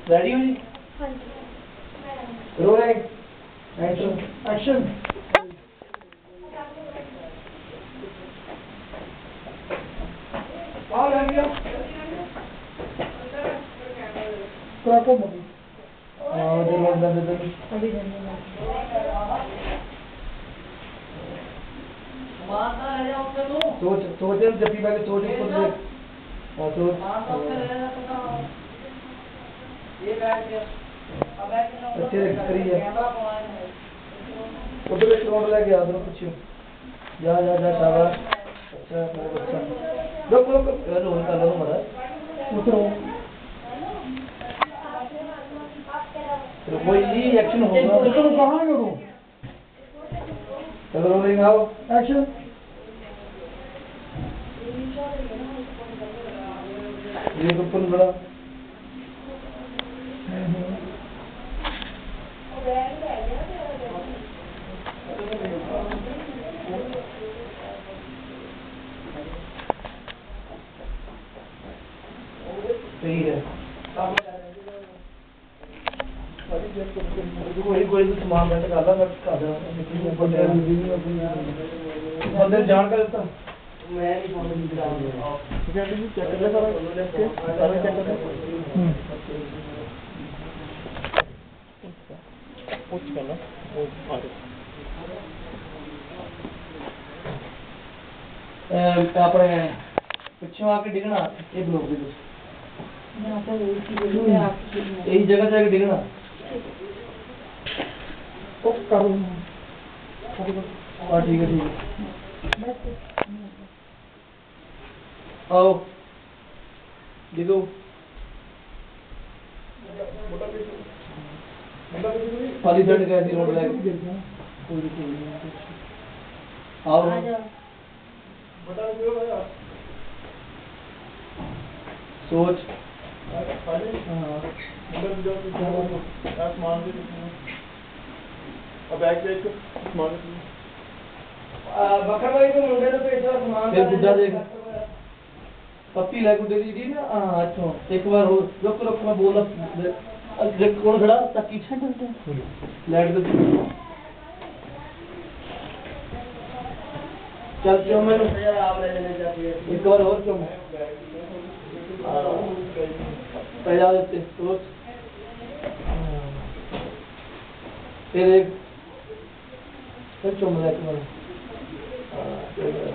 Ready हो जी? हाँ जी। Rolling action. और आ गया को मगी और दे अभी माता है उससे तो सोच जब भी मैं सोच खुद और सोच ये बैठ गया अब अच्छे करी है उधर एक रोड लेके आ दो कुछ जा जा जा शाबाश अच्छा बहुत अच्छा रुक रुक रोल कर लो मरा उतरो तो कोई ही एक्शन होगा तो कहां करूं चलो रोलिंग आओ एक्शन ये तो पुल बड़ा सही है कोई सामान मैं निकाला मैं बंदे जान कर देता मैं नहीं फोन चेक कर सारा चेक कर कुछ करना वो अपने पिछों आके डिगना ये ब्लॉक दे यही जगह जाके डिगना हाँ ठीक है आओ डिगो खाली साइड कैसी रोड लगे आओ सोच बकर भाई को मुंडे तो पैसा समान फिर गुड्डा देख पप्पी ले गुड्डे दी ना हां अच्छा एक बार हो रुक रुक मैं बोल देख कौन खड़ा तकी छड़ लाइट दे चल क्यों मैं आप ले जाती है एक बार और क्यों पहला देते सोच फिर एक फिर चुम ले